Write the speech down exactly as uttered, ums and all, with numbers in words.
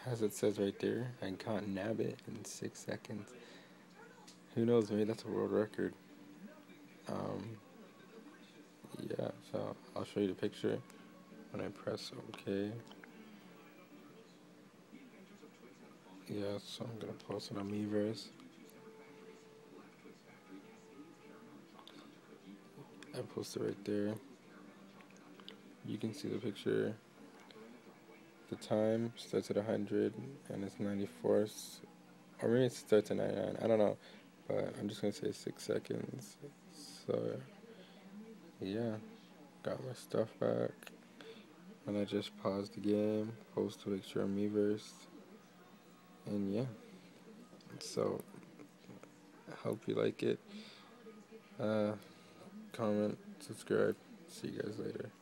as it says right there, I caught Nabbit in six seconds. Who knows, maybe that's a world record. Um, yeah, so I'll show you the picture when I press OK. Yeah, so I'm gonna post it on Miiverse. I posted right there. You can see the picture. The time starts at one hundred and it's ninety-four, or maybe it starts at ninety-nine. I don't know, but I'm just gonna say six seconds. So yeah, got my stuff back, and I just paused the game, post a picture on Miiverse, and yeah. So I hope you like it. Uh, comment, subscribe. See you guys later.